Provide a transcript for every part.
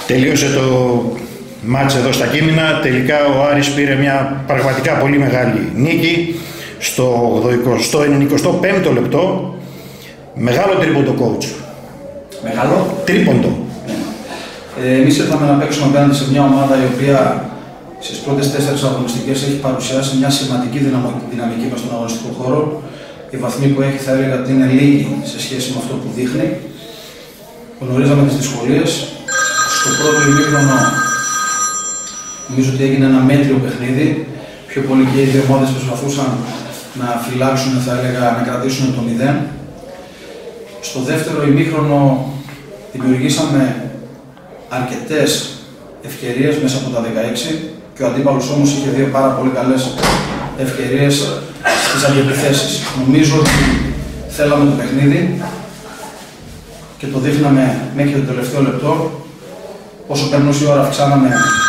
Τελείωσε το μάτς εδώ στα Κείμηνα. Τελικά ο Άρης πήρε μια πραγματικά πολύ μεγάλη νίκη στο 95ο λεπτό. Μεγάλο τρίποντο coach. Μεγάλο. Τρίποντο. Εμείς ήρθαμε να παίξουμε απέναντι σε μια ομάδα η οποία στις πρώτες 4 αγωνιστικές έχει παρουσιάσει μια σημαντική δυναμική μες στον αγωνιστικό χώρο. Οι βαθμοί που έχει θα έλεγα ότι είναι λίγοι σε σχέση με αυτό που δείχνει. Γνωρίζαμε τις δυσκολίες. Στο πρώτο ημίχρονο νομίζω ότι έγινε ένα μέτριο παιχνίδι. Πιο πολύ και οι δύο ομάδες προσπαθούσαν να φυλάξουν, θα έλεγα, να κρατήσουν το 0. Στο δεύτερο ημίχρονο δημιουργήσαμε αρκετές ευκαιρίες μέσα από τα 16 και ο αντίπαλος όμως είχε δύο πάρα πολύ καλές ευκαιρίες στις αντιεπιθέσεις. Νομίζω ότι θέλαμε το παιχνίδι και το δείχναμε μέχρι το τελευταίο λεπτό. Όσο περνούσε η ώρα αυξάναμε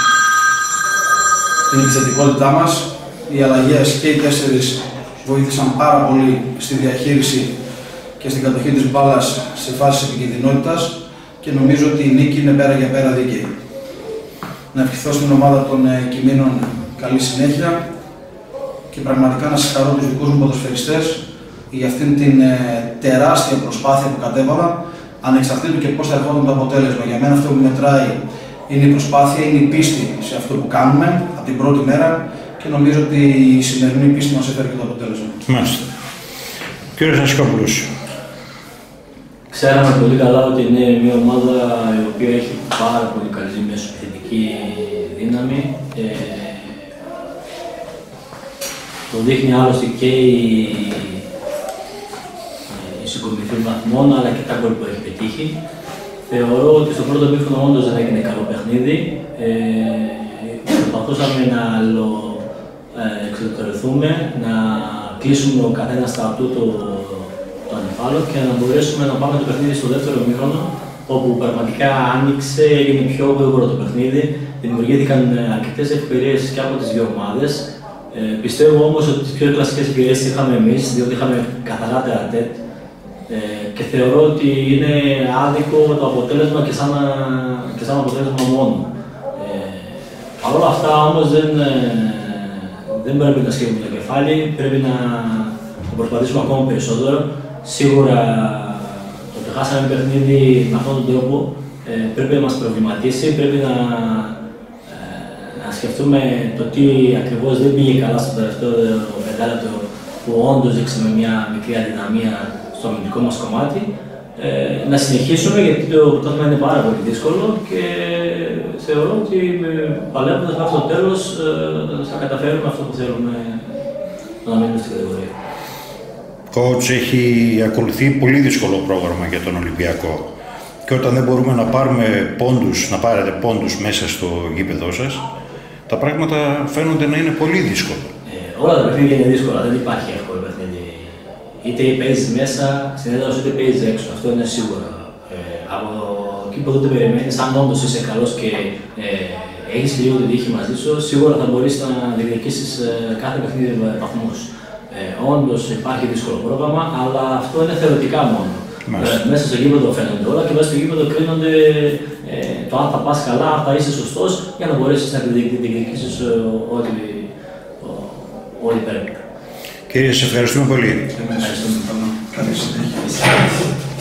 την επιθετικότητά μας. Οι αλλαγές και οι 4 βοήθησαν πάρα πολύ στη διαχείριση και στην κατοχή της μπάλας σε φάσεις επικινδυνότητας και νομίζω ότι η νίκη είναι πέρα για πέρα δίκαιη. Να ευχηθώ στην ομάδα των Κιμήνων καλή συνέχεια και πραγματικά να συγχαρώ τους δικούς μου ποδοσφαιριστές για αυτήν την τεράστια προσπάθεια που κατέβαλα, ανεξαρτήτου και πώς θα ερχόταν το αποτέλεσμα. Για μένα αυτό που μετράει είναι η προσπάθεια, είναι η πίστη σε αυτό που κάνουμε από την πρώτη μέρα και νομίζω ότι η σημερινή πίστη μας έφερε και το αποτέλεσμα. Μάλιστα. Κύριος Ασκόπουλος. Ξέραμε πολύ καλά ότι είναι μια ομάδα η οποία έχει πάρα πολύ καλή μεσοεπιθετική δύναμη. Το δείχνει άλλωστε και η συγκομιδή βαθμών αλλά και τα γκολ που έχει πετύχει. Θεωρώ ότι στο πρώτο μήχρονο όντως δεν έγινε καλό παιχνίδι. Προσπαθούσαμε να εξωτερηθούμε, να κλείσουμε ο καθένας στα αυτού το αντιπάλο και να μπορέσουμε να πάμε το παιχνίδι στο δεύτερο μήχρονο, όπου πραγματικά άνοιξε, έγινε πιο γρήγορο το παιχνίδι, δημιουργήθηκαν αρκετές ευκαιρίες και από τις δύο ομάδες. Πιστεύω όμως ότι τις πιο κλασικές ευκαιρίες είχαμε εμείς, διότι είχαμε καθαρά τερατέτ και θεωρώ ότι είναι άδικο το αποτέλεσμα και σαν αποτέλεσμα μόνο. Παρ' όλα αυτά όμως δεν πρέπει να σκέφτουμε το κεφάλι, πρέπει να προσπαθήσουμε ακόμα περισσότερο. Σίγουρα το ότι χάσαμε παιχνίδι με αυτόν τον τρόπο πρέπει να μας προβληματίσει, πρέπει να σκεφτούμε το τι ακριβώς δεν πήγε καλά στο τελευταίο πεντάλεπτο που όντως δείξαμε μια μικρή αδυναμία στο αμυντικό μας κομμάτι. Να συνεχίσουμε γιατί το πρωτάθλημα είναι πάρα πολύ δύσκολο και θεωρώ ότι παλεύοντας μέχρι το τέλος θα καταφέρουμε αυτό που θέλουμε να μείνουμε στην κατηγορία. Coach, έχει ακολουθεί πολύ δύσκολο πρόγραμμα για τον Ολυμπιακό και όταν δεν μπορούμε να πάρουμε πόντους, να πάρετε πόντους μέσα στο γήπεδό σας, τα πράγματα φαίνονται να είναι πολύ δύσκολα. Όλα τα παιχνίδια είναι δύσκολα, δεν υπάρχει εύκολο παιχνίδι. Είτε παίζεις μέσα στην έδρα είτε παίζεις έξω, αυτό είναι σίγουρο. Από εκεί που δεν το περιμένεις, αν όντως είσαι καλός και έχεις λίγο τη τύχη μαζί σου, σίγουρα θα μπορείς να διεκδικήσεις κάθε παιχνίδι βαθμούς. Όντως υπάρχει δύσκολο πρόγραμμα, αλλά αυτό είναι θεωρητικά μόνο. Μέσα στο γήπεδο φαίνονται όλα και μέσα στο γήπεδο κρίνονται το αν θα πας καλά, αν θα είσαι σωστός για να μπορέσεις να διεκδικήσεις ό,τι πρέπει. Κύριε, σας ευχαριστούμε πολύ. Ευχαριστούμε. Καλή συνέχεια.